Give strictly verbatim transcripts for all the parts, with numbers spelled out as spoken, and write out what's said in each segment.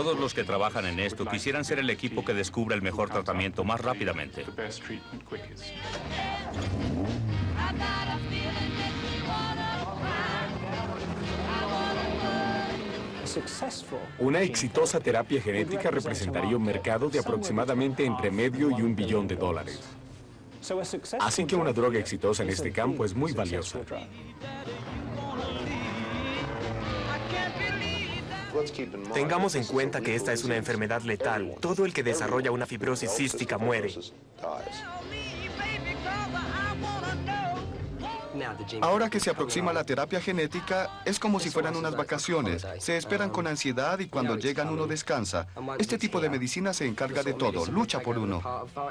Todos los que trabajan en esto quisieran ser el equipo que descubra el mejor tratamiento más rápidamente. Una exitosa terapia genética representaría un mercado de aproximadamente entre medio y un billón de dólares. Así que una droga exitosa en este campo es muy valiosa. Tengamos en cuenta que esta es una enfermedad letal. Todo el que desarrolla una fibrosis cística muere. Ahora que se aproxima la terapia genética, es como si fueran unas vacaciones. Se esperan con ansiedad y cuando llegan uno descansa. Este tipo de medicina se encarga de todo, lucha por uno.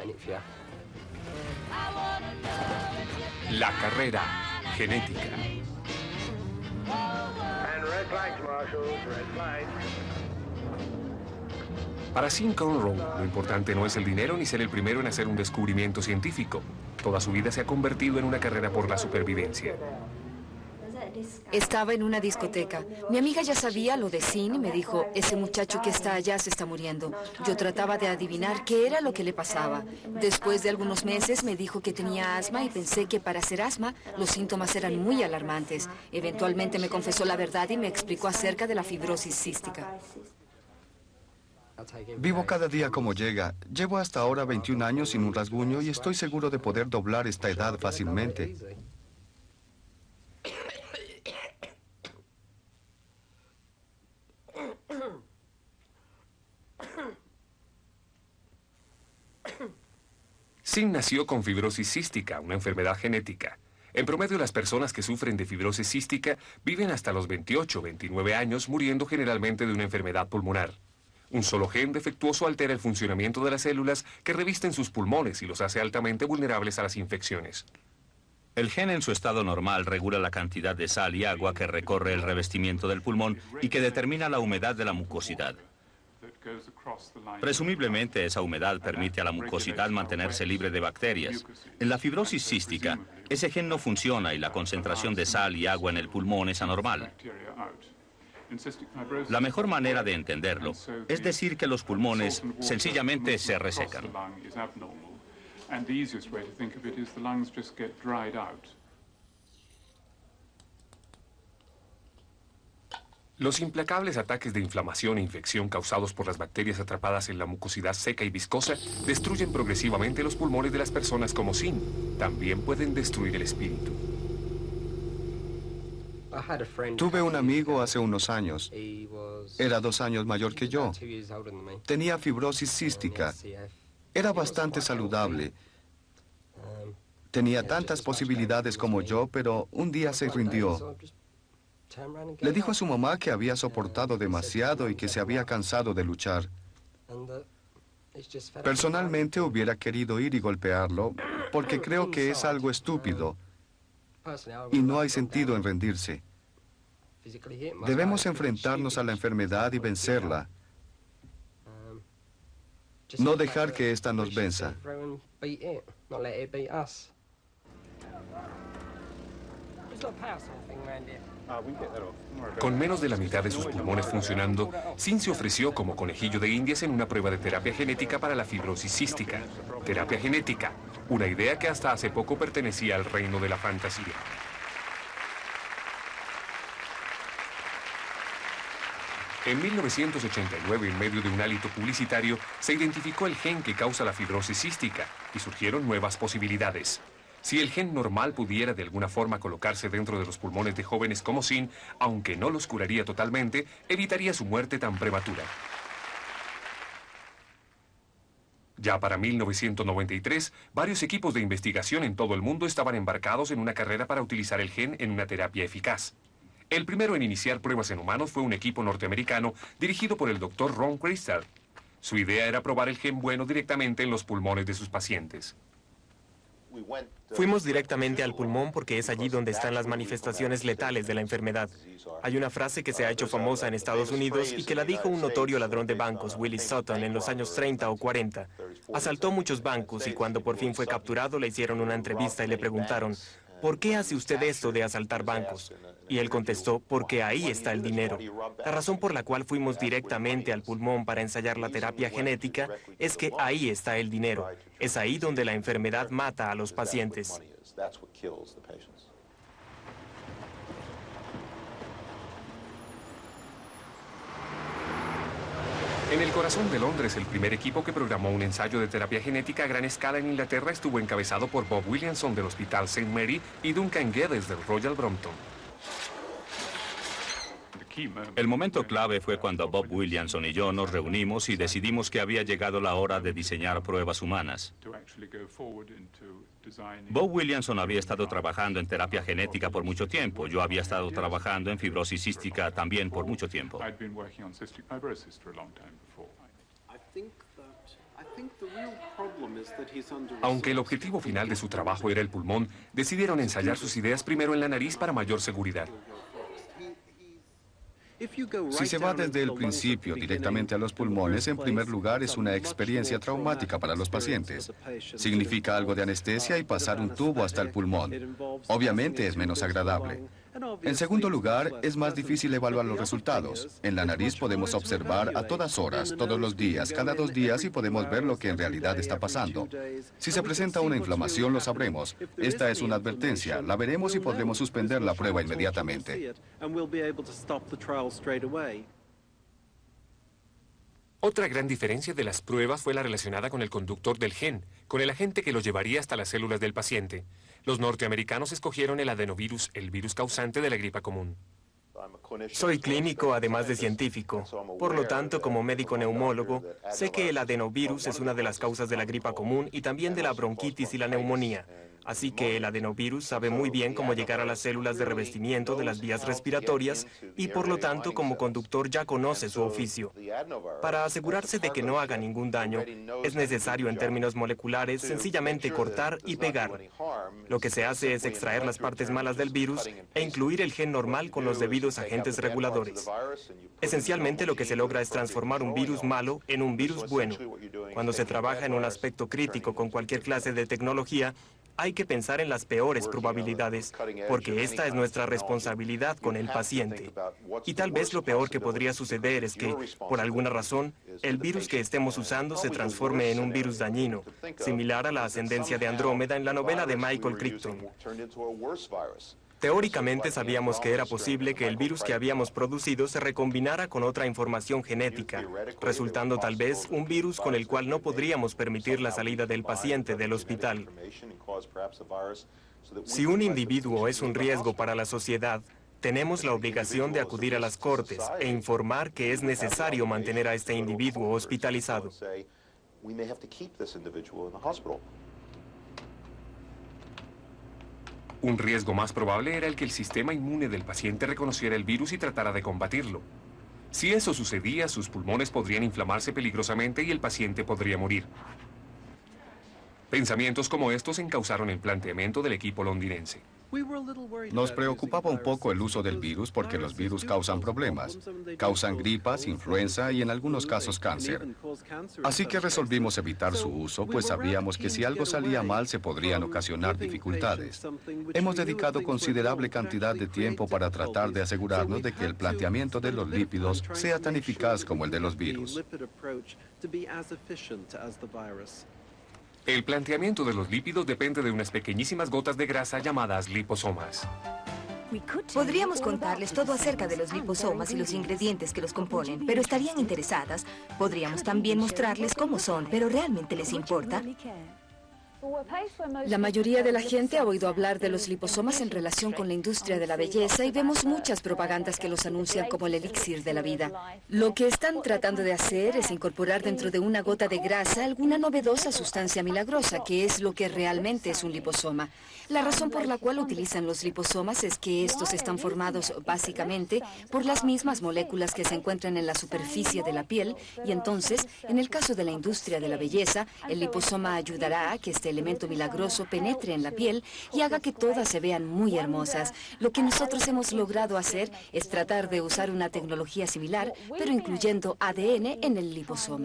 La carrera genética. Para Sean Conroe, lo importante no es el dinero ni ser el primero en hacer un descubrimiento científico. Toda su vida se ha convertido en una carrera por la supervivencia. Estaba en una discoteca. Mi amiga ya sabía lo de Sean y me dijo, ese muchacho que está allá se está muriendo. Yo trataba de adivinar qué era lo que le pasaba. Después de algunos meses me dijo que tenía asma y pensé que para hacer asma los síntomas eran muy alarmantes. Eventualmente me confesó la verdad y me explicó acerca de la fibrosis cística. Vivo cada día como llega. Llevo hasta ahora veintiún años sin un rasguño y estoy seguro de poder doblar esta edad fácilmente. Sean nació con fibrosis cística, una enfermedad genética. En promedio, las personas que sufren de fibrosis cística viven hasta los veintiocho o veintinueve años, muriendo generalmente de una enfermedad pulmonar. Un solo gen defectuoso altera el funcionamiento de las células que revisten sus pulmones y los hace altamente vulnerables a las infecciones. El gen en su estado normal regula la cantidad de sal y agua que recorre el revestimiento del pulmón y que determina la humedad de la mucosidad. Presumiblemente, esa humedad permite a la mucosidad mantenerse libre de bacterias. En la fibrosis cística, ese gen no funciona y la concentración de sal y agua en el pulmón es anormal. La mejor manera de entenderlo es decir que los pulmones sencillamente se resecan. Los implacables ataques de inflamación e infección causados por las bacterias atrapadas en la mucosidad seca y viscosa destruyen progresivamente los pulmones de las personas como Sean. También pueden destruir el espíritu. Tuve un amigo hace unos años. Era dos años mayor que yo. Tenía fibrosis cística. Era bastante saludable. Tenía tantas posibilidades como yo, pero un día se rindió. Le dijo a su mamá que había soportado demasiado y que se había cansado de luchar. Personalmente hubiera querido ir y golpearlo, porque creo que es algo estúpido y no hay sentido en rendirse. Debemos enfrentarnos a la enfermedad y vencerla. No dejar que ésta nos venza. Con menos de la mitad de sus pulmones funcionando, Sean se ofreció como conejillo de indias en una prueba de terapia genética para la fibrosis cística. Terapia genética, una idea que hasta hace poco pertenecía al reino de la fantasía. En mil novecientos ochenta y nueve, en medio de un hálito publicitario, se identificó el gen que causa la fibrosis cística y surgieron nuevas posibilidades. Si el gen normal pudiera de alguna forma colocarse dentro de los pulmones de jóvenes como Sean, aunque no los curaría totalmente, evitaría su muerte tan prematura. Ya para mil novecientos noventa y tres, varios equipos de investigación en todo el mundo estaban embarcados en una carrera para utilizar el gen en una terapia eficaz. El primero en iniciar pruebas en humanos fue un equipo norteamericano dirigido por el doctor Ron Crystal. Su idea era probar el gen bueno directamente en los pulmones de sus pacientes. Fuimos directamente al pulmón porque es allí donde están las manifestaciones letales de la enfermedad. Hay una frase que se ha hecho famosa en Estados Unidos y que la dijo un notorio ladrón de bancos, Willis Sutton, en los años treinta o cuarenta. Asaltó muchos bancos y cuando por fin fue capturado le hicieron una entrevista y le preguntaron, ¿por qué hace usted esto de asaltar bancos? Y él contestó, porque ahí está el dinero. La razón por la cual fuimos directamente al pulmón para ensayar la terapia genética es que ahí está el dinero. Es ahí donde la enfermedad mata a los pacientes. En el corazón de Londres, el primer equipo que programó un ensayo de terapia genética a gran escala en Inglaterra estuvo encabezado por Bob Williamson del Hospital Saint Mary y Duncan Geddes del Royal Brompton. El momento clave fue cuando Bob Williamson y yo nos reunimos y decidimos que había llegado la hora de diseñar pruebas humanas. Bob Williamson había estado trabajando en terapia genética por mucho tiempo. Yo había estado trabajando en fibrosis cística también por mucho tiempo. Aunque el objetivo final de su trabajo era el pulmón, decidieron ensayar sus ideas primero en la nariz para mayor seguridad. Si se va desde el principio directamente a los pulmones, en primer lugar es una experiencia traumática para los pacientes. Significa algo de anestesia y pasar un tubo hasta el pulmón. Obviamente es menos agradable. En segundo lugar, es más difícil evaluar los resultados. En la nariz podemos observar a todas horas, todos los días, cada dos días y podemos ver lo que en realidad está pasando. Si se presenta una inflamación, lo sabremos. Esta es una advertencia. La veremos y podremos suspender la prueba inmediatamente. Otra gran diferencia de las pruebas fue la relacionada con el conductor del gen, con el agente que lo llevaría hasta las células del paciente. Los norteamericanos escogieron el adenovirus, el virus causante de la gripa común. Soy clínico además de científico. Por lo tanto, como médico neumólogo, sé que el adenovirus es una de las causas de la gripa común y también de la bronquitis y la neumonía. Así que el adenovirus sabe muy bien cómo llegar a las células de revestimiento de las vías respiratorias y por lo tanto como conductor ya conoce su oficio. Para asegurarse de que no haga ningún daño, es necesario en términos moleculares sencillamente cortar y pegar. Lo que se hace es extraer las partes malas del virus e incluir el gen normal con los debidos agentes reguladores. Esencialmente lo que se logra es transformar un virus malo en un virus bueno. Cuando se trabaja en un aspecto crítico con cualquier clase de tecnología, hay que pensar en las peores probabilidades, porque esta es nuestra responsabilidad con el paciente. Y tal vez lo peor que podría suceder es que, por alguna razón, el virus que estemos usando se transforme en un virus dañino, similar a la ascendencia de Andrómeda en la novela de Michael Crichton. Teóricamente sabíamos que era posible que el virus que habíamos producido se recombinara con otra información genética, resultando tal vez un virus con el cual no podríamos permitir la salida del paciente del hospital. Si un individuo es un riesgo para la sociedad, tenemos la obligación de acudir a las cortes e informar que es necesario mantener a este individuo hospitalizado. Un riesgo más probable era el que el sistema inmune del paciente reconociera el virus y tratara de combatirlo. Si eso sucedía, sus pulmones podrían inflamarse peligrosamente y el paciente podría morir. Pensamientos como estos encauzaron el planteamiento del equipo londinense. Nos preocupaba un poco el uso del virus porque los virus causan problemas. Causan gripas, influenza y en algunos casos cáncer. Así que resolvimos evitar su uso, pues sabíamos que si algo salía mal se podrían ocasionar dificultades. Hemos dedicado considerable cantidad de tiempo para tratar de asegurarnos de que el planteamiento de los lípidos sea tan eficaz como el de los virus. El planteamiento de los lípidos depende de unas pequeñísimas gotas de grasa llamadas liposomas. Podríamos contarles todo acerca de los liposomas y los ingredientes que los componen, pero estarían interesadas. Podríamos también mostrarles cómo son, pero ¿realmente les importa? La mayoría de la gente ha oído hablar de los liposomas en relación con la industria de la belleza y vemos muchas propagandas que los anuncian como el elixir de la vida. Lo que están tratando de hacer es incorporar dentro de una gota de grasa alguna novedosa sustancia milagrosa, que es lo que realmente es un liposoma. La razón por la cual utilizan los liposomas es que estos están formados básicamente por las mismas moléculas que se encuentran en la superficie de la piel y entonces, en el caso de la industria de la belleza, el liposoma ayudará a que este elemento milagroso penetre en la piel y haga que todas se vean muy hermosas. Lo que nosotros hemos logrado hacer es tratar de usar una tecnología similar, pero incluyendo A D N en el liposoma.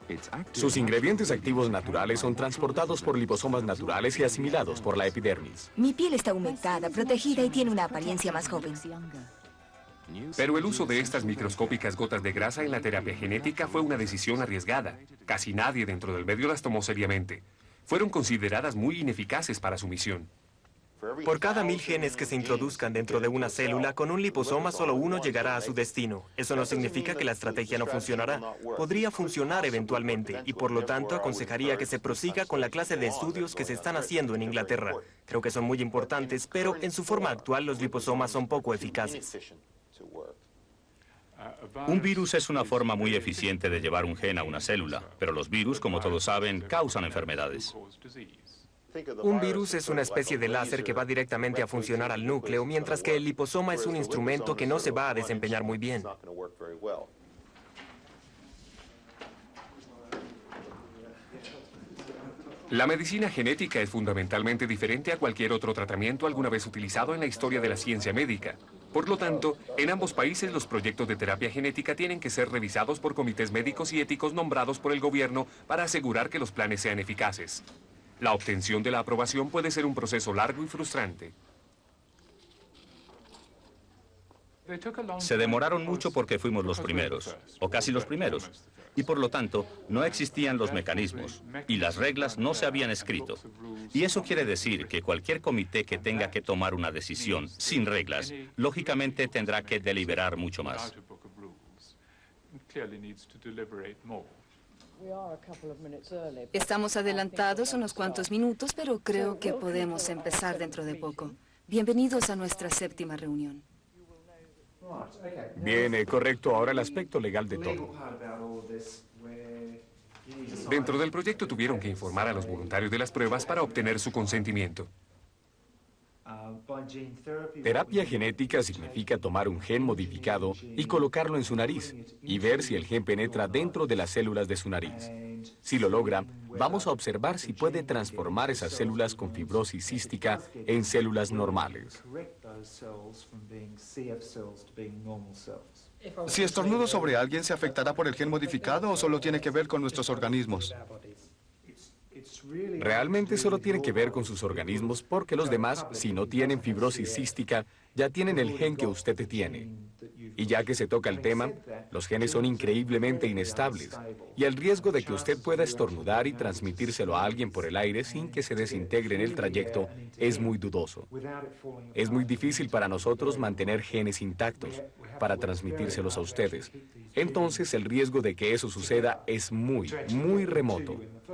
Sus ingredientes activos naturales son transportados por liposomas naturales y asimilados por la epidermis. Mi piel está aumentada, protegida y tiene una apariencia más joven. Pero el uso de estas microscópicas gotas de grasa en la terapia genética fue una decisión arriesgada. Casi nadie dentro del medio las tomó seriamente. Fueron consideradas muy ineficaces para su misión. Por cada mil genes que se introduzcan dentro de una célula, con un liposoma solo uno llegará a su destino. Eso no significa que la estrategia no funcionará. Podría funcionar eventualmente y por lo tanto aconsejaría que se prosiga con la clase de estudios que se están haciendo en Inglaterra. Creo que son muy importantes, pero en su forma actual los liposomas son poco eficaces. Un virus es una forma muy eficiente de llevar un gen a una célula, pero los virus, como todos saben, causan enfermedades. Un virus es una especie de láser que va directamente a funcionar al núcleo, mientras que el liposoma es un instrumento que no se va a desempeñar muy bien. La medicina genética es fundamentalmente diferente a cualquier otro tratamiento alguna vez utilizado en la historia de la ciencia médica. Por lo tanto, en ambos países los proyectos de terapia genética tienen que ser revisados por comités médicos y éticos nombrados por el gobierno para asegurar que los planes sean eficaces. La obtención de la aprobación puede ser un proceso largo y frustrante. Se demoraron mucho porque fuimos los primeros, o casi los primeros, y por lo tanto no existían los mecanismos, y las reglas no se habían escrito. Y eso quiere decir que cualquier comité que tenga que tomar una decisión sin reglas, lógicamente tendrá que deliberar mucho más. Estamos adelantados unos cuantos minutos, pero creo que podemos empezar dentro de poco. Bienvenidos a nuestra séptima reunión. Bien, eh, correcto. Ahora el aspecto legal de todo. Dentro del proyecto tuvieron que informar a los voluntarios de las pruebas para obtener su consentimiento. Terapia genética significa tomar un gen modificado y colocarlo en su nariz y ver si el gen penetra dentro de las células de su nariz. Si lo logra, vamos a observar si puede transformar esas células con fibrosis cística en células normales. Si estornudo sobre alguien, ¿se afectará por el gen modificado o solo tiene que ver con nuestros organismos? Realmente solo tiene que ver con sus organismos porque los demás, si no tienen fibrosis cística, ya tienen el gen que usted tiene. Y ya que se toca el tema, los genes son increíblemente inestables y el riesgo de que usted pueda estornudar y transmitírselo a alguien por el aire sin que se desintegre en el trayecto es muy dudoso. Es muy difícil para nosotros mantener genes intactos para transmitírselos a ustedes. Entonces el riesgo de que eso suceda es muy, muy remoto.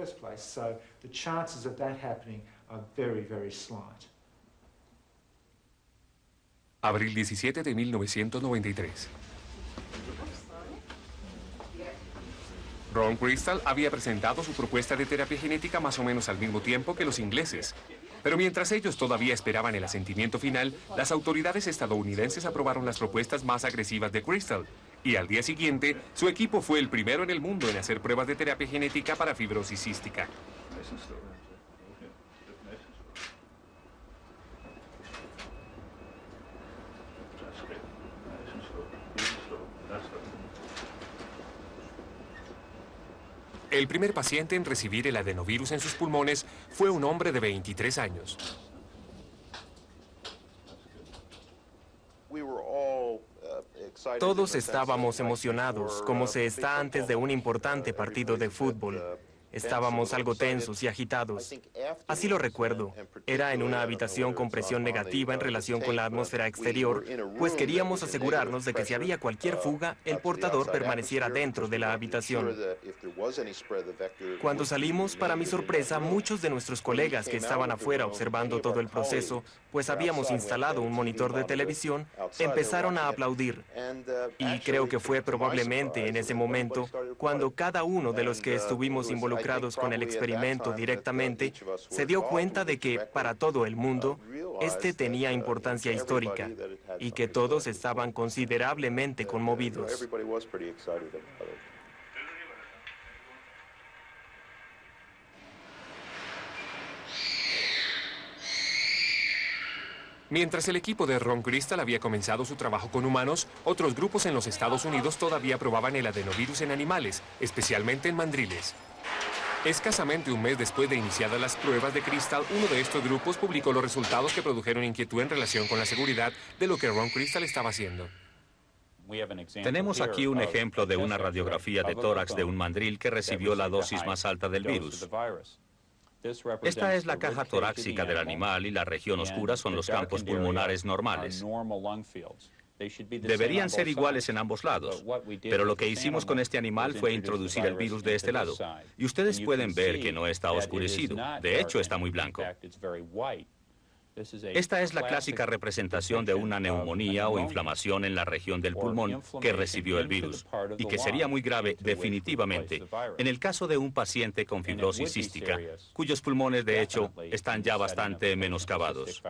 Abril diecisiete de mil novecientos noventa y tres. Ron Crystal había presentado su propuesta de terapia genética más o menos al mismo tiempo que los ingleses. Pero mientras ellos todavía esperaban el asentimiento final, las autoridades estadounidenses aprobaron las propuestas más agresivas de Crystal. Y al día siguiente, su equipo fue el primero en el mundo en hacer pruebas de terapia genética para fibrosis cística. El primer paciente en recibir el adenovirus en sus pulmones fue un hombre de veintitrés años. Todos estábamos emocionados, como se está antes de un importante partido de fútbol. Estábamos algo tensos y agitados. Así lo recuerdo. Era en una habitación con presión negativa en relación con la atmósfera exterior, pues queríamos asegurarnos de que si había cualquier fuga, el portador permaneciera dentro de la habitación. Cuando salimos, para mi sorpresa, muchos de nuestros colegas que estaban afuera observando todo el proceso, pues habíamos instalado un monitor de televisión, empezaron a aplaudir. Y creo que fue probablemente en ese momento cuando cada uno de los que estuvimos involucrados con el experimento directamente, se dio cuenta de que, para todo el mundo, este tenía importancia histórica y que todos estaban considerablemente conmovidos. Mientras el equipo de Ron Crystal había comenzado su trabajo con humanos, otros grupos en los Estados Unidos todavía probaban el adenovirus en animales, especialmente en mandriles. Escasamente un mes después de iniciadas las pruebas de Crystal, uno de estos grupos publicó los resultados que produjeron inquietud en relación con la seguridad de lo que Ron Crystal estaba haciendo. Tenemos aquí un ejemplo de una radiografía de tórax de un mandril que recibió la dosis más alta del virus. Esta es la caja torácica del animal y la región oscura son los campos pulmonares normales. Deberían ser iguales en ambos lados, pero lo que hicimos con este animal fue introducir el virus de este lado. Y ustedes pueden ver que no está oscurecido, de hecho está muy blanco. Esta es la clásica representación de una neumonía o inflamación en la región del pulmón que recibió el virus y que sería muy grave definitivamente en el caso de un paciente con fibrosis cística, cuyos pulmones de hecho están ya bastante menoscabados.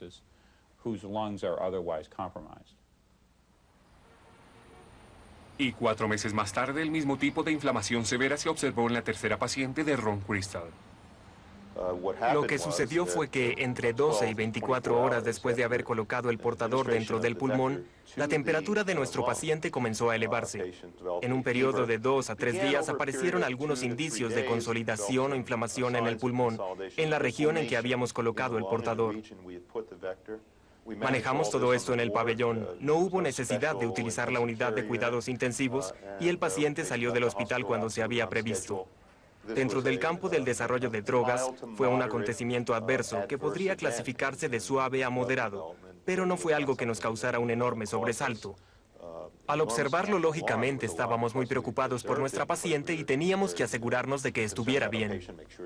Y cuatro meses más tarde, el mismo tipo de inflamación severa se observó en la tercera paciente de Ron Crystal. Lo que sucedió fue que entre doce y veinticuatro horas después de haber colocado el portador dentro del pulmón, la temperatura de nuestro paciente comenzó a elevarse. En un periodo de dos a tres días aparecieron algunos indicios de consolidación o inflamación en el pulmón, en la región en que habíamos colocado el portador. Manejamos todo esto en el pabellón. No hubo necesidad de utilizar la unidad de cuidados intensivos y el paciente salió del hospital cuando se había previsto. Dentro del campo del desarrollo de drogas, fue un acontecimiento adverso que podría clasificarse de suave a moderado, pero no fue algo que nos causara un enorme sobresalto. Al observarlo lógicamente estábamos muy preocupados por nuestra paciente y teníamos que asegurarnos de que estuviera bien.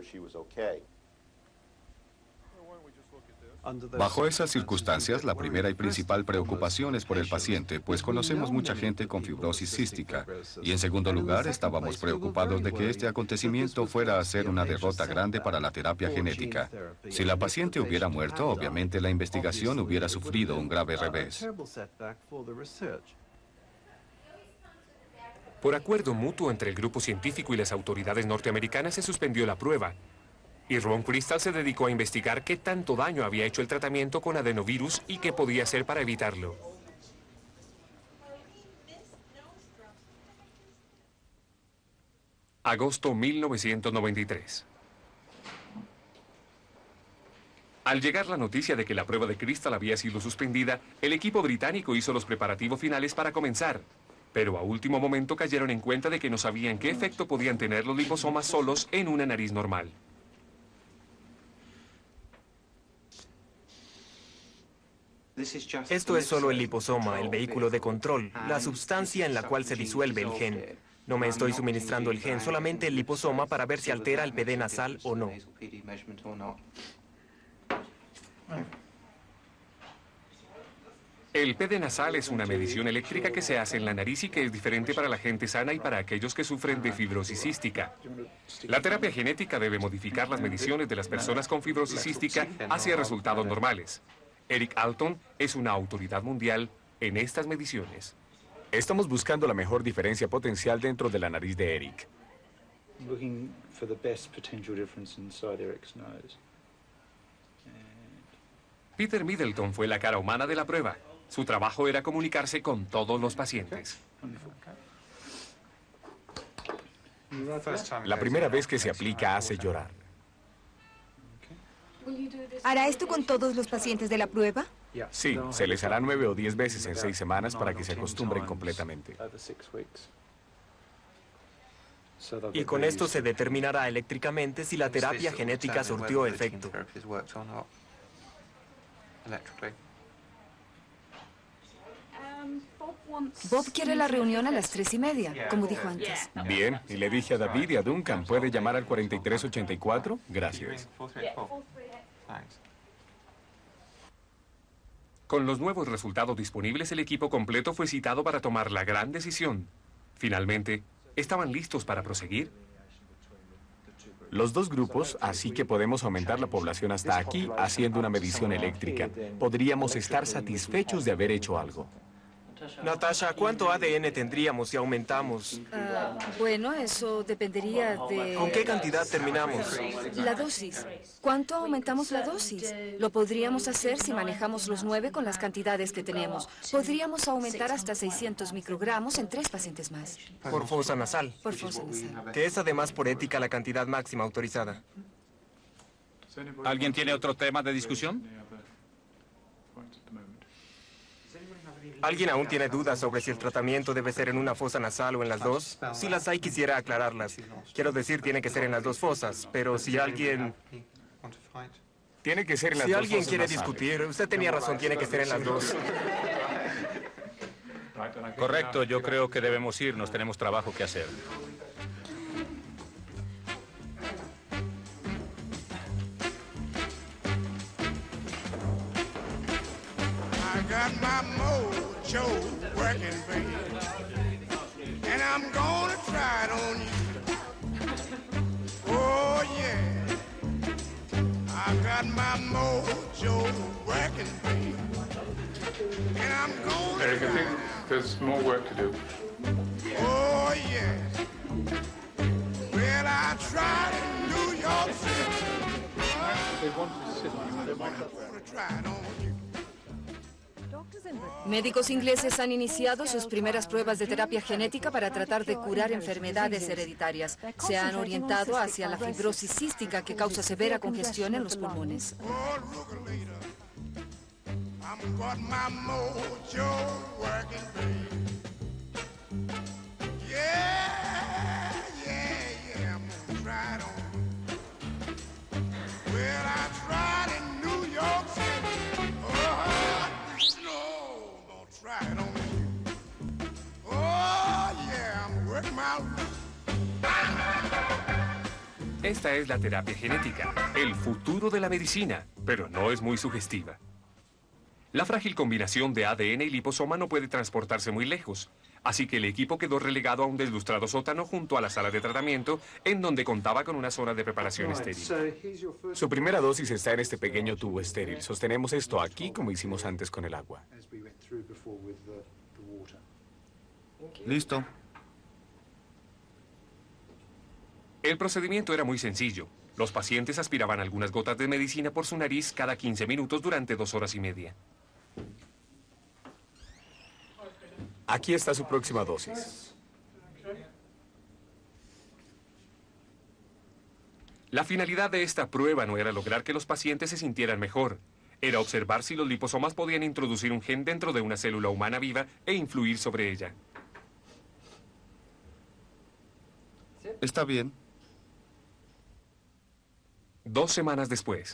Bajo esas circunstancias, la primera y principal preocupación es por el paciente, pues conocemos mucha gente con fibrosis cística. Y en segundo lugar, estábamos preocupados de que este acontecimiento fuera a ser una derrota grande para la terapia genética. Si la paciente hubiera muerto, obviamente la investigación hubiera sufrido un grave revés. Por acuerdo mutuo entre el grupo científico y las autoridades norteamericanas se suspendió la prueba. Y Ron Crystal se dedicó a investigar qué tanto daño había hecho el tratamiento con adenovirus y qué podía hacer para evitarlo. Agosto mil novecientos noventa y tres. Al llegar la noticia de que la prueba de Crystal había sido suspendida, el equipo británico hizo los preparativos finales para comenzar. Pero a último momento cayeron en cuenta de que no sabían qué efecto podían tener los liposomas solos en una nariz normal. Esto es solo el liposoma, el vehículo de control, la sustancia en la cual se disuelve el gen. No me estoy suministrando el gen, solamente el liposoma para ver si altera el P D nasal o no. El P D nasal es una medición eléctrica que se hace en la nariz y que es diferente para la gente sana y para aquellos que sufren de fibrosis cística. La terapia genética debe modificar las mediciones de las personas con fibrosis cística hacia resultados normales. Eric Alton es una autoridad mundial en estas mediciones. Estamos buscando la mejor diferencia potencial dentro de la nariz de Eric. Peter Middleton fue la cara humana de la prueba. Su trabajo era comunicarse con todos los pacientes. La primera vez que se aplica hace llorar. ¿Hará esto con todos los pacientes de la prueba? Sí, se les hará nueve o diez veces en seis semanas para que se acostumbren completamente. Y con esto se determinará eléctricamente si la terapia genética surtió efecto. Bob quiere la reunión a las tres y media, como dijo antes. Bien, y le dije a David y a Duncan, ¿puede llamar al cuarenta y tres ochenta y cuatro? Gracias. Con los nuevos resultados disponibles, el equipo completo fue citado para tomar la gran decisión. Finalmente, ¿estaban listos para proseguir? Los dos grupos, así que podemos aumentar la población hasta aquí haciendo una medición eléctrica. Podríamos estar satisfechos de haber hecho algo. Natasha, ¿cuánto A D N tendríamos si aumentamos? Ah, bueno, eso dependería de... ¿Con qué cantidad terminamos? La dosis. ¿Cuánto aumentamos la dosis? Lo podríamos hacer si manejamos los nueve con las cantidades que tenemos. Podríamos aumentar hasta seiscientos microgramos en tres pacientes más. Por fosa nasal. Por fosa nasal. Que es además por ética la cantidad máxima autorizada. ¿Alguien tiene otro tema de discusión? ¿Alguien aún tiene dudas sobre si el tratamiento debe ser en una fosa nasal o en las dos? Si las hay, quisiera aclararlas. Quiero decir, tiene que ser en las dos fosas, pero si alguien... Tiene que ser en las Si dos alguien fosas quiere nasales. discutir, usted tenía razón, tiene que ser en las dos. Correcto, yo creo que debemos irnos, tenemos trabajo que hacer. I got my mojo working, baby, and I'm gonna try it on you. Oh yeah, I got my mojo working, baby, and I'm gonna Eric, I try think there's more work to do. it. Oh yeah, well I tried in New York City. They want to sit on you. I'm gonna try it on you. Médicos ingleses han iniciado sus primeras pruebas de terapia genética para tratar de curar enfermedades hereditarias. Se han orientado hacia la fibrosis cística que causa severa congestión en los pulmones. Oh, Rugalita, I'm got my mojo working, baby. Yeah, yeah, yeah, I'm gonna try it on. Well, I tried in New York City. Oh, no, I'm gonna try it on you. Oh, yeah, I'm working my... Esta es la terapia genética, el futuro de la medicina, pero no es muy sugestiva. La frágil combinación de A D N y liposoma no puede transportarse muy lejos, así que el equipo quedó relegado a un deslustrado sótano junto a la sala de tratamiento, en donde contaba con una zona de preparación estéril. Su primera dosis está en este pequeño tubo estéril. Sostenemos esto aquí como hicimos antes con el agua. Listo. El procedimiento era muy sencillo. Los pacientes aspiraban algunas gotas de medicina por su nariz cada quince minutos durante dos horas y media. Aquí está su próxima dosis. La finalidad de esta prueba no era lograr que los pacientes se sintieran mejor. Era observar si los liposomas podían introducir un gen dentro de una célula humana viva e influir sobre ella. Está bien. Dos semanas después.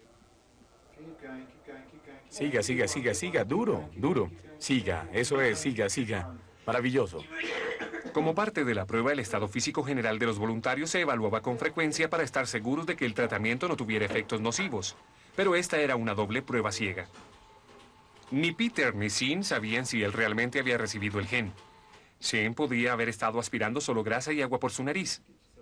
Siga, siga, siga, siga. Duro, duro. Siga, eso es, siga, siga. Maravilloso. Como parte de la prueba, el estado físico general de los voluntarios se evaluaba con frecuencia para estar seguros de que el tratamiento no tuviera efectos nocivos. Pero esta era una doble prueba ciega. Ni Peter ni Sean sabían si él realmente había recibido el gen. Sean podía haber estado aspirando solo grasa y agua por su nariz.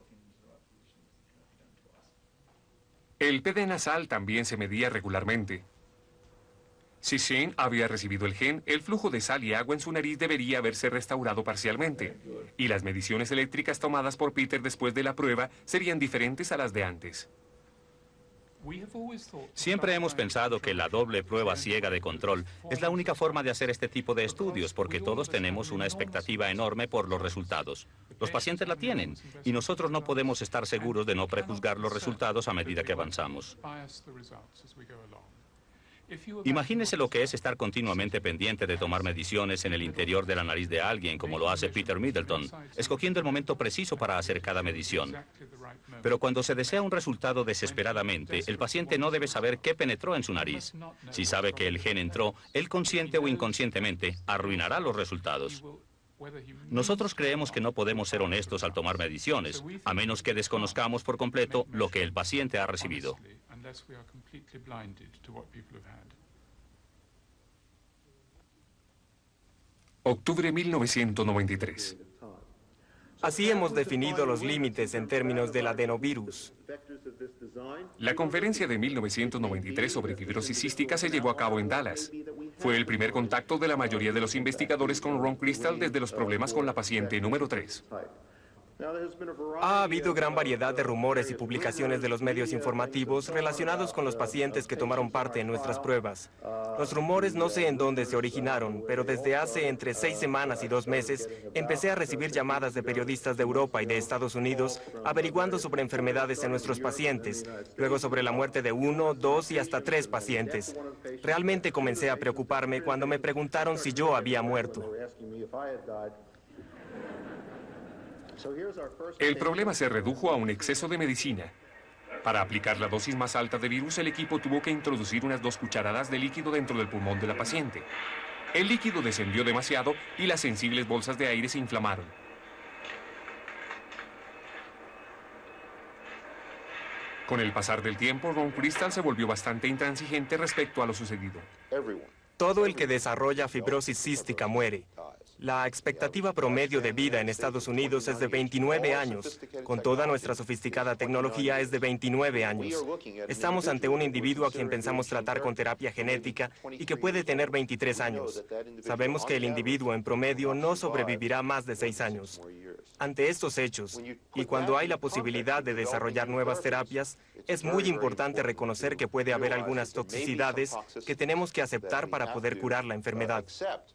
El P D nasal también se medía regularmente. Si Sean había recibido el gen, el flujo de sal y agua en su nariz debería haberse restaurado parcialmente, y las mediciones eléctricas tomadas por Peter después de la prueba serían diferentes a las de antes. Siempre hemos pensado que la doble prueba ciega de control es la única forma de hacer este tipo de estudios, porque todos tenemos una expectativa enorme por los resultados. Los pacientes la tienen, y nosotros no podemos estar seguros de no prejuzgar los resultados a medida que avanzamos. Imagínese lo que es estar continuamente pendiente de tomar mediciones en el interior de la nariz de alguien, como lo hace Peter Middleton, escogiendo el momento preciso para hacer cada medición. Pero cuando se desea un resultado desesperadamente, el paciente no debe saber qué penetró en su nariz. Si sabe que el gen entró, él consciente o inconscientemente arruinará los resultados. Nosotros creemos que no podemos ser honestos al tomar mediciones, a menos que desconozcamos por completo lo que el paciente ha recibido. Octubre de mil novecientos noventa y tres. Así hemos definido los límites en términos del adenovirus. La conferencia de mil novecientos noventa y tres sobre fibrosis cística se llevó a cabo en Dallas. Fue el primer contacto de la mayoría de los investigadores con Ron Crystal desde los problemas con la paciente número tres. Ha habido gran variedad de rumores y publicaciones de los medios informativos relacionados con los pacientes que tomaron parte en nuestras pruebas. Los rumores no sé en dónde se originaron, pero desde hace entre seis semanas y dos meses empecé a recibir llamadas de periodistas de Europa y de Estados Unidos averiguando sobre enfermedades en nuestros pacientes, luego sobre la muerte de uno, dos y hasta tres pacientes. Realmente comencé a preocuparme cuando me preguntaron si yo había muerto. El problema se redujo a un exceso de medicina. Para aplicar la dosis más alta de virus, el equipo tuvo que introducir unas dos cucharadas de líquido dentro del pulmón de la paciente. El líquido descendió demasiado y las sensibles bolsas de aire se inflamaron. Con el pasar del tiempo, Ron Crystal se volvió bastante intransigente respecto a lo sucedido. Todo el que desarrolla fibrosis cística muere. La expectativa promedio de vida en Estados Unidos es de veintinueve años. Con toda nuestra sofisticada tecnología es de veintinueve años. Estamos ante un individuo a quien pensamos tratar con terapia genética y que puede tener veintitrés años. Sabemos que el individuo en promedio no sobrevivirá más de seis años. Ante estos hechos, y cuando hay la posibilidad de desarrollar nuevas terapias, es muy importante reconocer que puede haber algunas toxicidades que tenemos que aceptar para poder curar la enfermedad.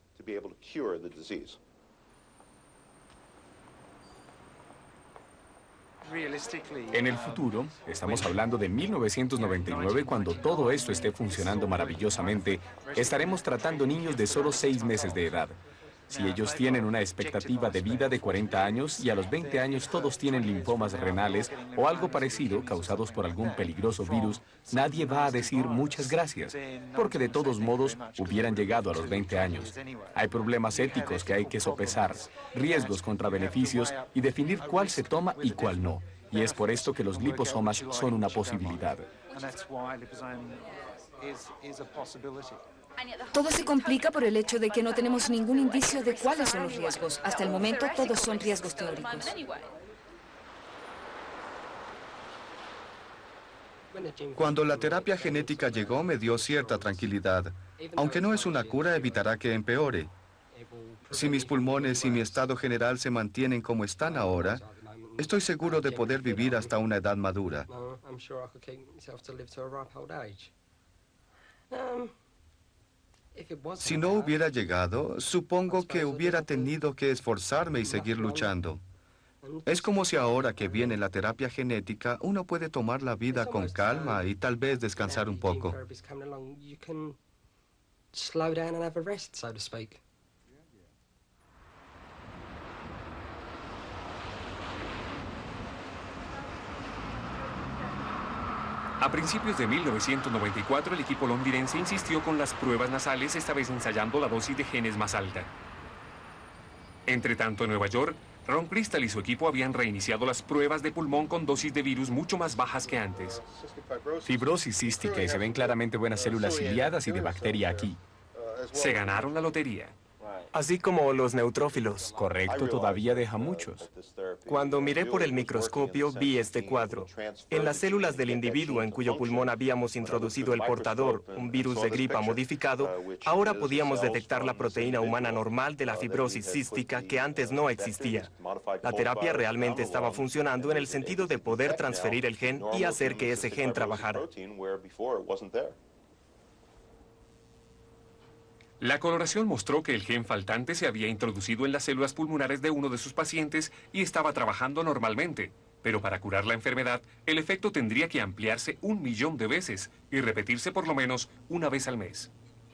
En el futuro, estamos hablando de mil novecientos noventa y nueve, cuando todo esto esté funcionando maravillosamente, estaremos tratando niños de solo seis meses de edad. Si ellos tienen una expectativa de vida de cuarenta años y a los veinte años todos tienen linfomas renales o algo parecido causados por algún peligroso virus, nadie va a decir muchas gracias, porque de todos modos hubieran llegado a los veinte años. Hay problemas éticos que hay que sopesar, riesgos contra beneficios y definir cuál se toma y cuál no. Y es por esto que los gliposomas son una posibilidad. Todo se complica por el hecho de que no tenemos ningún indicio de cuáles son los riesgos. Hasta el momento, todos son riesgos teóricos. Cuando la terapia genética llegó, me dio cierta tranquilidad. Aunque no es una cura, evitará que empeore. Si mis pulmones y mi estado general se mantienen como están ahora, estoy seguro de poder vivir hasta una edad madura. Si no hubiera llegado, supongo que hubiera tenido que esforzarme y seguir luchando. Es como si ahora que viene la terapia genética, uno puede tomar la vida con calma y tal vez descansar un poco. A principios de mil novecientos noventa y cuatro, el equipo londinense insistió con las pruebas nasales, esta vez ensayando la dosis de genes más alta. Entre tanto, en Nueva York, Ron Crystal y su equipo habían reiniciado las pruebas de pulmón con dosis de virus mucho más bajas que antes. Fibrosis cística, y se ven claramente buenas células ciliadas y de bacteria aquí. Se ganaron la lotería. Así como los neutrófilos. Correcto, todavía deja muchos. Cuando miré por el microscopio, vi este cuadro. En las células del individuo en cuyo pulmón habíamos introducido el portador, un virus de gripa modificado, ahora podíamos detectar la proteína humana normal de la fibrosis cística que antes no existía. La terapia realmente estaba funcionando en el sentido de poder transferir el gen y hacer que ese gen trabajara. La coloración mostró que el gen faltante se había introducido en las células pulmonares de uno de sus pacientes y estaba trabajando normalmente. Pero para curar la enfermedad, el efecto tendría que ampliarse un millón de veces y repetirse por lo menos una vez al mes.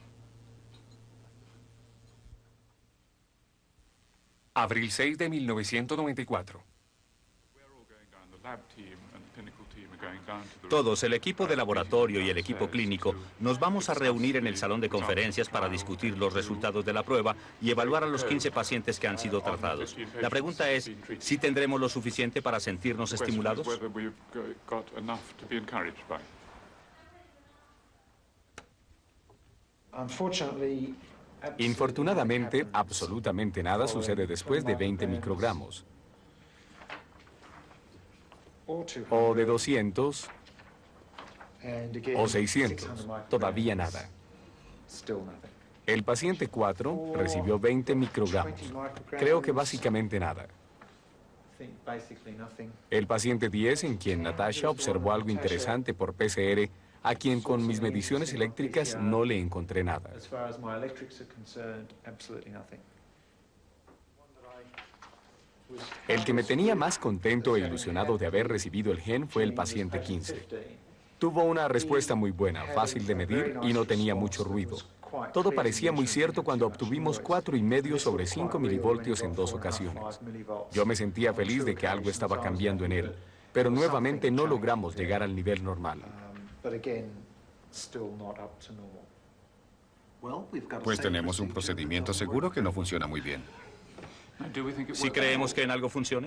Abril seis de mil novecientos noventa y cuatro. Todos, el equipo de laboratorio y el equipo clínico, nos vamos a reunir en el salón de conferencias para discutir los resultados de la prueba y evaluar a los quince pacientes que han sido tratados. La pregunta es, ¿si tendremos lo suficiente para sentirnos estimulados? Infortunadamente, absolutamente nada sucede después de veinte microgramos. O de doscientos, o seiscientos. Todavía nada. El paciente cuatro recibió veinte microgramos. Creo que básicamente nada. El paciente diez, en quien Natasha observó algo interesante por P C R, a quien con mis mediciones eléctricas no le encontré nada. El que me tenía más contento e ilusionado de haber recibido el gen fue el paciente quince. Tuvo una respuesta muy buena, fácil de medir y no tenía mucho ruido. Todo parecía muy cierto cuando obtuvimos cuatro y medio sobre cinco milivoltios en dos ocasiones. Yo me sentía feliz de que algo estaba cambiando en él, pero nuevamente no logramos llegar al nivel normal. Pues tenemos un procedimiento seguro que no funciona muy bien. ¿Sí creemos que en algo funcione?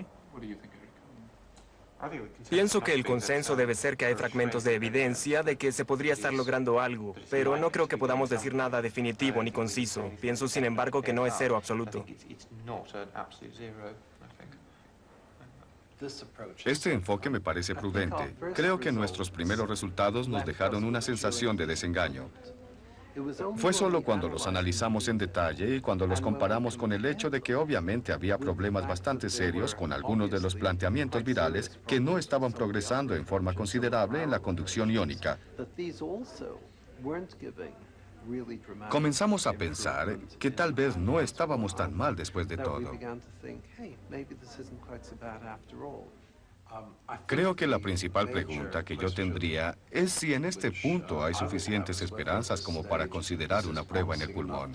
Pienso que el consenso debe ser que hay fragmentos de evidencia de que se podría estar logrando algo, pero no creo que podamos decir nada definitivo ni conciso. Pienso, sin embargo, que no es cero absoluto. Este enfoque me parece prudente. Creo que nuestros primeros resultados nos dejaron una sensación de desengaño. Fue solo cuando los analizamos en detalle y cuando los comparamos con el hecho de que obviamente había problemas bastante serios con algunos de los planteamientos virales que no estaban progresando en forma considerable en la conducción iónica. Comenzamos a pensar que tal vez no estábamos tan mal después de todo. Creo que la principal pregunta que yo tendría es si en este punto hay suficientes esperanzas como para considerar una prueba en el pulmón.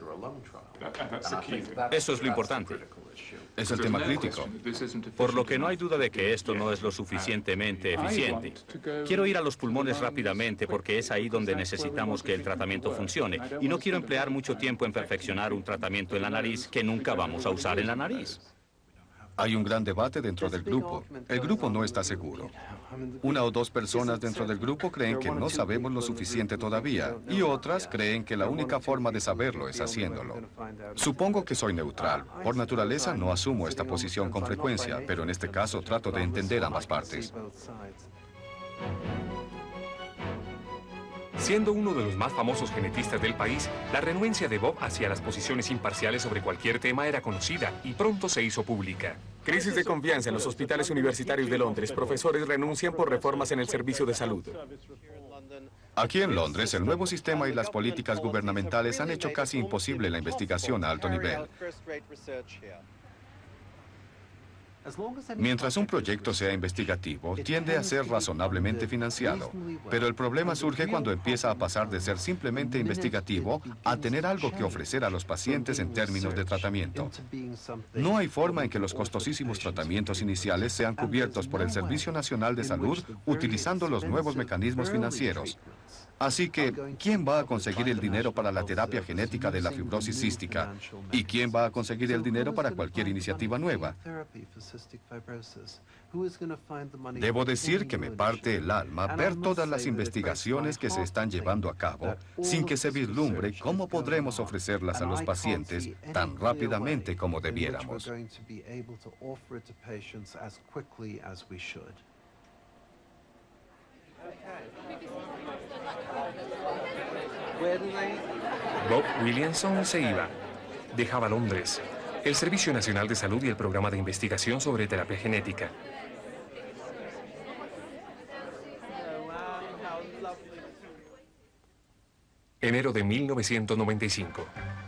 Eso es lo importante. Es el tema crítico. Por lo que no hay duda de que esto no es lo suficientemente eficiente. Quiero ir a los pulmones rápidamente porque es ahí donde necesitamos que el tratamiento funcione. Y no quiero emplear mucho tiempo en perfeccionar un tratamiento en la nariz que nunca vamos a usar en la nariz. Hay un gran debate dentro del grupo. El grupo no está seguro. Una o dos personas dentro del grupo creen que no sabemos lo suficiente todavía, y otras creen que la única forma de saberlo es haciéndolo. Supongo que soy neutral. Por naturaleza no asumo esta posición con frecuencia, pero en este caso trato de entender ambas partes. Siendo uno de los más famosos genetistas del país, la renuencia de Bob hacia las posiciones imparciales sobre cualquier tema era conocida y pronto se hizo pública. Crisis de confianza en los hospitales universitarios de Londres. Profesores renuncian por reformas en el servicio de salud. Aquí en Londres, el nuevo sistema y las políticas gubernamentales han hecho casi imposible la investigación a alto nivel. Mientras un proyecto sea investigativo, tiende a ser razonablemente financiado. Pero el problema surge cuando empieza a pasar de ser simplemente investigativo a tener algo que ofrecer a los pacientes en términos de tratamiento. No hay forma en que los costosísimos tratamientos iniciales sean cubiertos por el Servicio Nacional de Salud utilizando los nuevos mecanismos financieros. Así que, ¿quién va a conseguir el dinero para la terapia genética de la fibrosis cística? ¿Y quién va a conseguir el dinero para cualquier iniciativa nueva? Debo decir que me parte el alma ver todas las investigaciones que se están llevando a cabo sin que se vislumbre cómo podremos ofrecerlas a los pacientes tan rápidamente como debiéramos. Bob Williamson se iba. Dejaba Londres, el Servicio Nacional de Salud y el programa de investigación sobre terapia genética. Enero de mil novecientos noventa y cinco.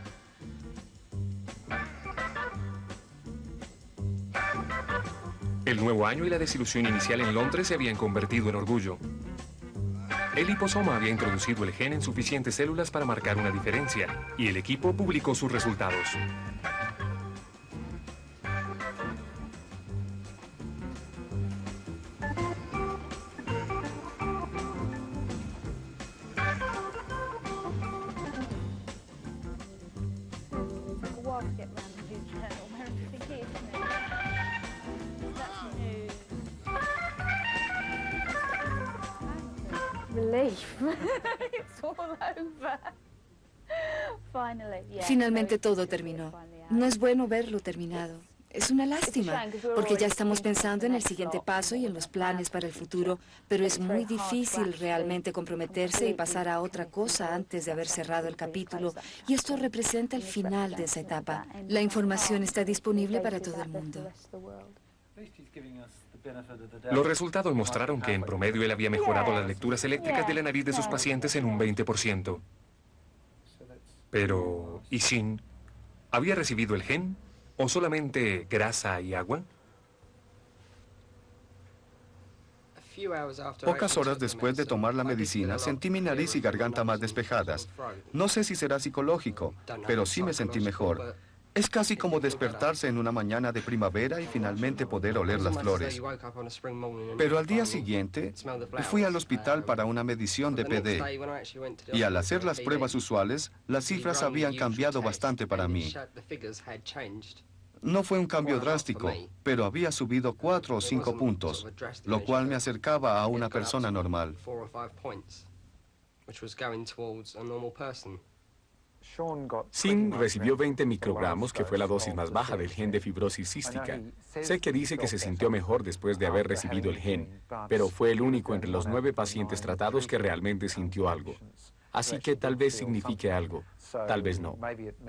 El nuevo año y la desilusión inicial en Londres se habían convertido en orgullo. El liposoma había introducido el gen en suficientes células para marcar una diferencia, y el equipo publicó sus resultados. Finalmente todo terminó. No es bueno verlo terminado. Es una lástima, porque ya estamos pensando en el siguiente paso y en los planes para el futuro, pero es muy difícil realmente comprometerse y pasar a otra cosa antes de haber cerrado el capítulo, y esto representa el final de esa etapa. La información está disponible para todo el mundo. Los resultados mostraron que en promedio él había mejorado las lecturas eléctricas de la nariz de sus pacientes en un veinte por ciento. Pero, ¿y Shin? ¿Había recibido el gen? ¿O solamente grasa y agua? Pocas horas después de tomar la medicina, sentí mi nariz y garganta más despejadas. No sé si será psicológico, pero sí me sentí mejor. Es casi como despertarse en una mañana de primavera y finalmente poder oler las flores. Pero al día siguiente, fui al hospital para una medición de P D. Y al hacer las pruebas usuales, las cifras habían cambiado bastante para mí. No fue un cambio drástico, pero había subido cuatro o cinco puntos, lo cual me acercaba a una persona normal. Shin recibió veinte microgramos, que fue la dosis más baja del gen de fibrosis cística. Sé que dice que se sintió mejor después de haber recibido el gen, pero fue el único entre los nueve pacientes tratados que realmente sintió algo. Así que tal vez signifique algo, tal vez no.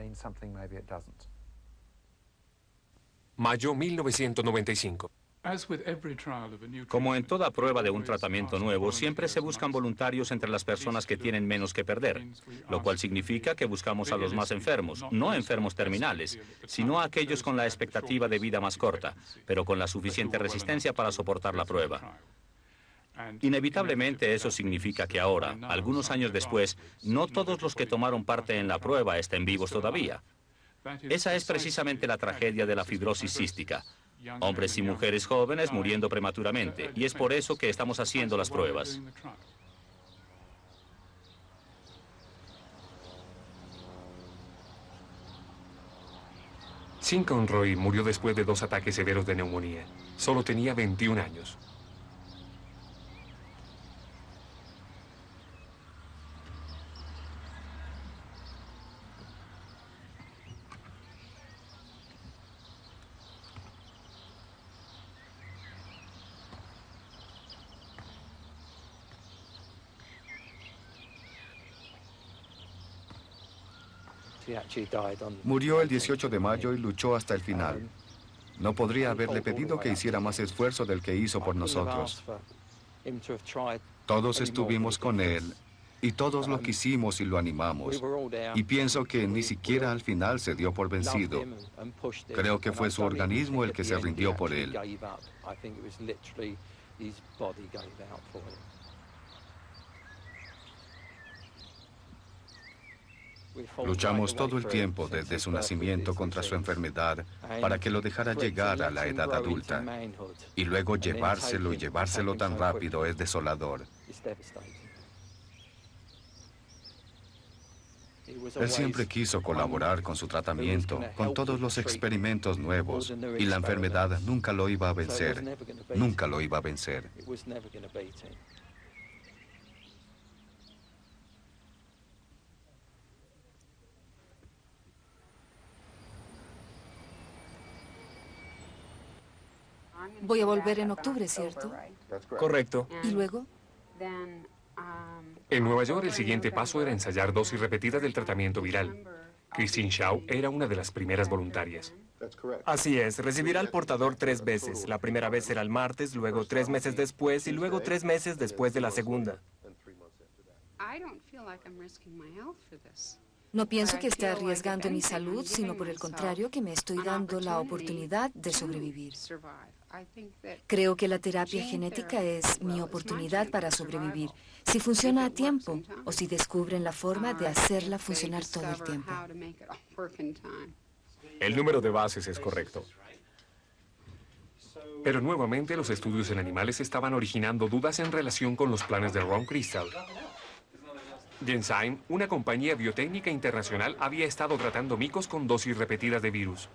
Mayo mil novecientos noventa y cinco. Como en toda prueba de un tratamiento nuevo, siempre se buscan voluntarios entre las personas que tienen menos que perder, lo cual significa que buscamos a los más enfermos, no enfermos terminales, sino a aquellos con la expectativa de vida más corta, pero con la suficiente resistencia para soportar la prueba. Inevitablemente eso significa que ahora, algunos años después, no todos los que tomaron parte en la prueba estén vivos todavía. Esa es precisamente la tragedia de la fibrosis cística. Hombres y mujeres jóvenes muriendo prematuramente, y es por eso que estamos haciendo las pruebas. Shin Conroy murió después de dos ataques severos de neumonía. Solo tenía veintiún años. Murió el dieciocho de mayo y luchó hasta el final. No podría haberle pedido que hiciera más esfuerzo del que hizo por nosotros. Todos estuvimos con él y todos lo quisimos y lo animamos. Y pienso que ni siquiera al final se dio por vencido. Creo que fue su organismo el que se rindió por él. Luchamos todo el tiempo desde su nacimiento contra su enfermedad para que lo dejara llegar a la edad adulta. Y luego llevárselo y llevárselo tan rápido es desolador. Él siempre quiso colaborar con su tratamiento, con todos los experimentos nuevos, y la enfermedad nunca lo iba a vencer, nunca lo iba a vencer. Voy a volver en octubre, ¿cierto? Correcto. ¿Y luego? En Nueva York, el siguiente paso era ensayar dosis repetidas del tratamiento viral. Christine Shaw era una de las primeras voluntarias. Así es, recibirá al portador tres veces. La primera vez será el martes, luego tres meses después y luego tres meses después de la segunda. No pienso que esté arriesgando mi salud, sino por el contrario, que me estoy dando la oportunidad de sobrevivir. Creo que la terapia genética es mi oportunidad para sobrevivir, si funciona a tiempo o si descubren la forma de hacerla funcionar todo el tiempo. El número de bases es correcto. Pero nuevamente los estudios en animales estaban originando dudas en relación con los planes de Ron Crystal. Genzyme, una compañía biotécnica internacional, había estado tratando micos con dosis repetidas de virus.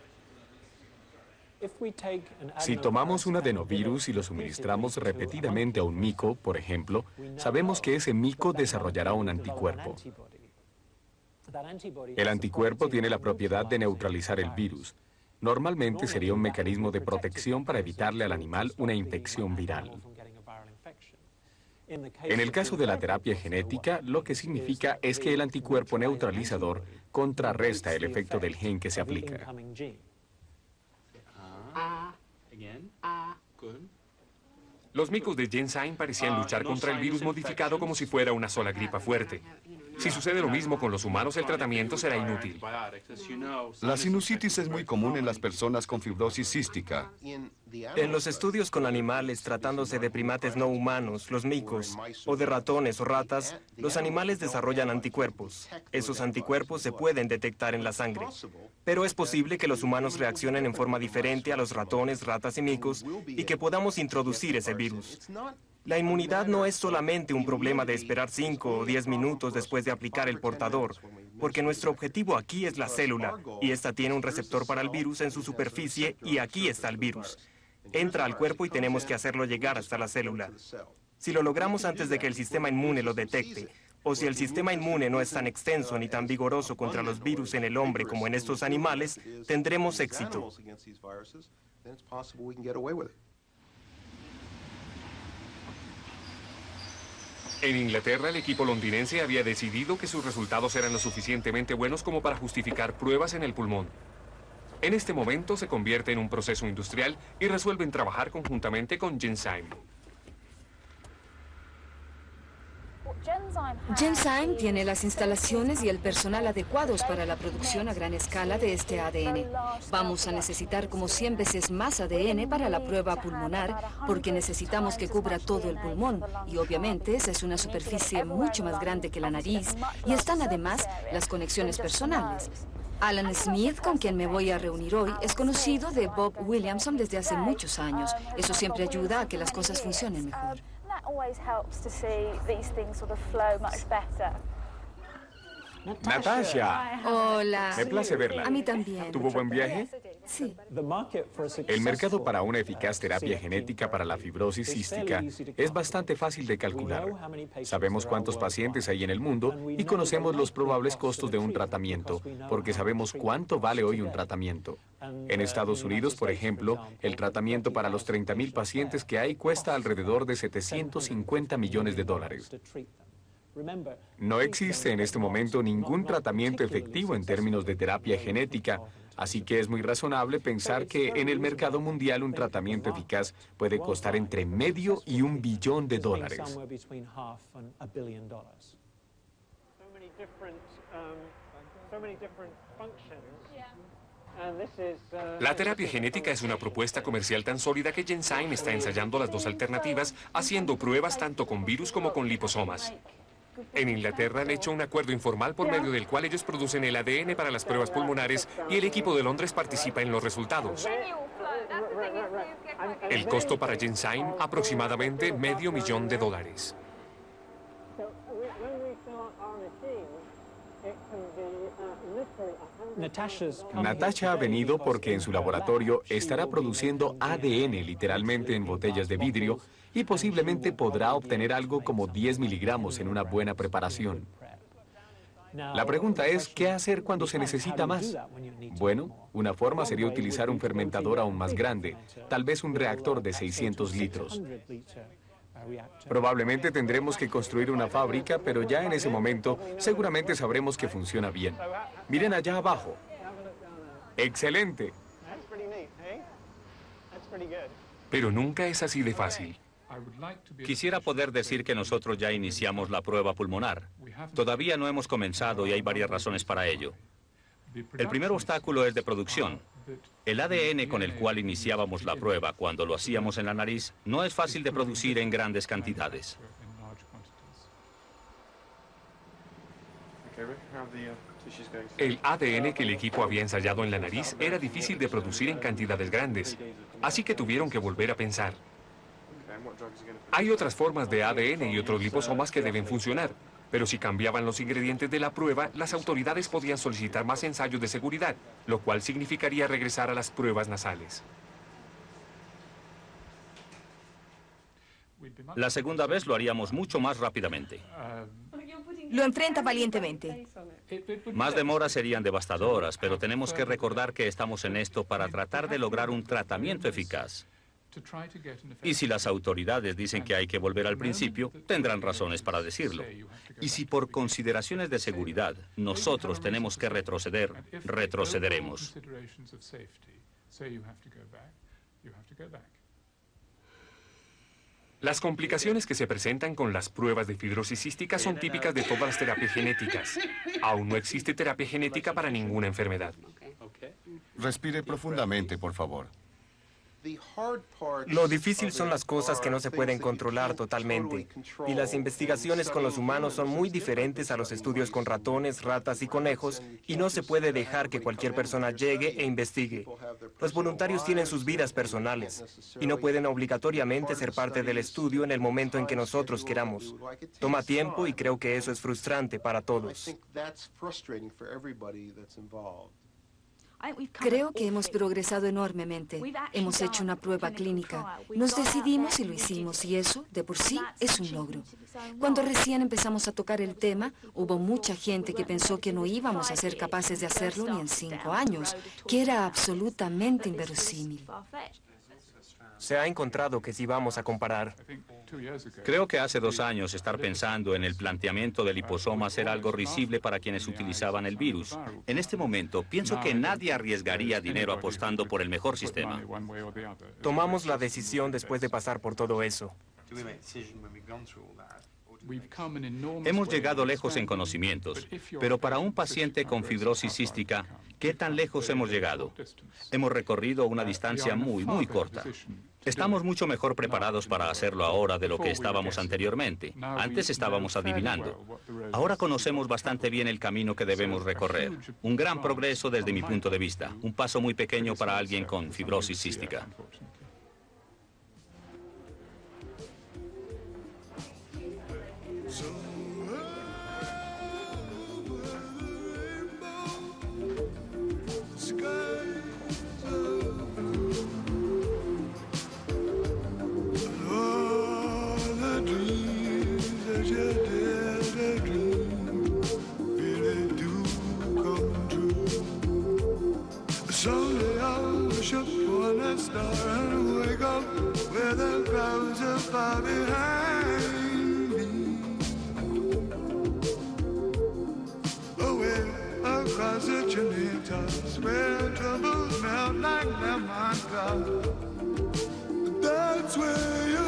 Si tomamos un adenovirus y lo suministramos repetidamente a un mico, por ejemplo, sabemos que ese mico desarrollará un anticuerpo. El anticuerpo tiene la propiedad de neutralizar el virus. Normalmente sería un mecanismo de protección para evitarle al animal una infección viral. En el caso de la terapia genética, lo que significa es que el anticuerpo neutralizador contrarresta el efecto del gen que se aplica. Los micos de Genzyme parecían luchar contra el virus modificado como si fuera una sola gripa fuerte. Si sucede lo mismo con los humanos, el tratamiento será inútil. La sinusitis es muy común en las personas con fibrosis cística. En los estudios con animales tratándose de primates no humanos, los micos, o de ratones o ratas, los animales desarrollan anticuerpos. Esos anticuerpos se pueden detectar en la sangre. Pero es posible que los humanos reaccionen en forma diferente a los ratones, ratas y micos y que podamos introducir ese virus. La inmunidad no es solamente un problema de esperar cinco o diez minutos después de aplicar el portador, porque nuestro objetivo aquí es la célula, y esta tiene un receptor para el virus en su superficie, y aquí está el virus. Entra al cuerpo y tenemos que hacerlo llegar hasta la célula. Si lo logramos antes de que el sistema inmune lo detecte, o si el sistema inmune no es tan extenso ni tan vigoroso contra los virus en el hombre como en estos animales, tendremos éxito. En Inglaterra, el equipo londinense había decidido que sus resultados eran lo suficientemente buenos como para justificar pruebas en el pulmón. En este momento se convierte en un proceso industrial y resuelven trabajar conjuntamente con Genzyme. Genzyme tiene las instalaciones y el personal adecuados para la producción a gran escala de este A D N. Vamos a necesitar como cien veces más A D N para la prueba pulmonar porque necesitamos que cubra todo el pulmón y obviamente esa es una superficie mucho más grande que la nariz y están además las conexiones personales. Alan Smith, con quien me voy a reunir hoy, es conocido de Bob Williamson desde hace muchos años. Eso siempre ayuda a que las cosas funcionen mejor. Natasha. Hola. Me place verla. A mí también. ¿Tuvo buen viaje? Sí. El mercado para una eficaz terapia genética para la fibrosis cística es bastante fácil de calcular. Sabemos cuántos pacientes hay en el mundo y conocemos los probables costos de un tratamiento, porque sabemos cuánto vale hoy un tratamiento. En Estados Unidos, por ejemplo, el tratamiento para los treinta mil pacientes que hay cuesta alrededor de setecientos cincuenta millones de dólares. No existe en este momento ningún tratamiento efectivo en términos de terapia genética, así que es muy razonable pensar que en el mercado mundial un tratamiento eficaz puede costar entre medio y un billón de dólares. La terapia genética es una propuesta comercial tan sólida que Genzyme está ensayando las dos alternativas, haciendo pruebas tanto con virus como con liposomas. En Inglaterra han hecho un acuerdo informal por medio del cual ellos producen el A D N para las pruebas pulmonares y el equipo de Londres participa en los resultados. El costo para Genzyme, aproximadamente medio millón de dólares. Natasha ha venido porque en su laboratorio estará produciendo A D N literalmente en botellas de vidrio y posiblemente podrá obtener algo como diez miligramos en una buena preparación. La pregunta es, ¿qué hacer cuando se necesita más? Bueno, una forma sería utilizar un fermentador aún más grande, tal vez un reactor de seiscientos litros. Probablemente tendremos que construir una fábrica, pero ya en ese momento seguramente sabremos que funciona bien. Miren allá abajo. ¡Excelente! Pero nunca es así de fácil. Quisiera poder decir que nosotros ya iniciamos la prueba pulmonar. Todavía no hemos comenzado y hay varias razones para ello. El primer obstáculo es de producción. El A D N con el cual iniciábamos la prueba cuando lo hacíamos en la nariz no es fácil de producir en grandes cantidades. El A D N que el equipo había ensayado en la nariz era difícil de producir en cantidades grandes, así que tuvieron que volver a pensar. Hay otras formas de A D N y otros liposomas que deben funcionar, pero si cambiaban los ingredientes de la prueba, las autoridades podían solicitar más ensayos de seguridad, lo cual significaría regresar a las pruebas nasales. La segunda vez lo haríamos mucho más rápidamente. Lo enfrenta valientemente. Más demoras serían devastadoras, pero tenemos que recordar que estamos en esto para tratar de lograr un tratamiento eficaz. Y si las autoridades dicen que hay que volver al principio, tendrán razones para decirlo. Y si por consideraciones de seguridad nosotros tenemos que retroceder, retrocederemos. Las complicaciones que se presentan con las pruebas de fibrosis cística son típicas de todas las terapias genéticas. Aún no existe terapia genética para ninguna enfermedad. Respire profundamente, por favor. Lo difícil son las cosas que no se pueden controlar totalmente. Y las investigaciones con los humanos son muy diferentes a los estudios con ratones, ratas y conejos, y no se puede dejar que cualquier persona llegue e investigue. Los voluntarios tienen sus vidas personales y no pueden obligatoriamente ser parte del estudio en el momento en que nosotros queramos. Toma tiempo y creo que eso es frustrante para todos. Creo que hemos progresado enormemente. Hemos hecho una prueba clínica. Nos decidimos y lo hicimos, y eso, de por sí, es un logro. Cuando recién empezamos a tocar el tema, hubo mucha gente que pensó que no íbamos a ser capaces de hacerlo ni en cinco años, que era absolutamente inverosímil. Se ha encontrado que sí vamos a comparar. Creo que hace dos años estar pensando en el planteamiento del liposoma era algo risible para quienes utilizaban el virus. En este momento, pienso que nadie arriesgaría dinero apostando por el mejor sistema. Tomamos la decisión después de pasar por todo eso. Hemos llegado lejos en conocimientos, pero para un paciente con fibrosis cística, ¿qué tan lejos hemos llegado? Hemos recorrido una distancia muy, muy corta. Estamos mucho mejor preparados para hacerlo ahora de lo que estábamos anteriormente. Antes estábamos adivinando. Ahora conocemos bastante bien el camino que debemos recorrer. Un gran progreso desde mi punto de vista. Un paso muy pequeño para alguien con fibrosis cística. Someday I'll wish upon a star and wake up where the clouds are far behind me. Away across the chimney tops where troubles melt like lemon drops. That's where you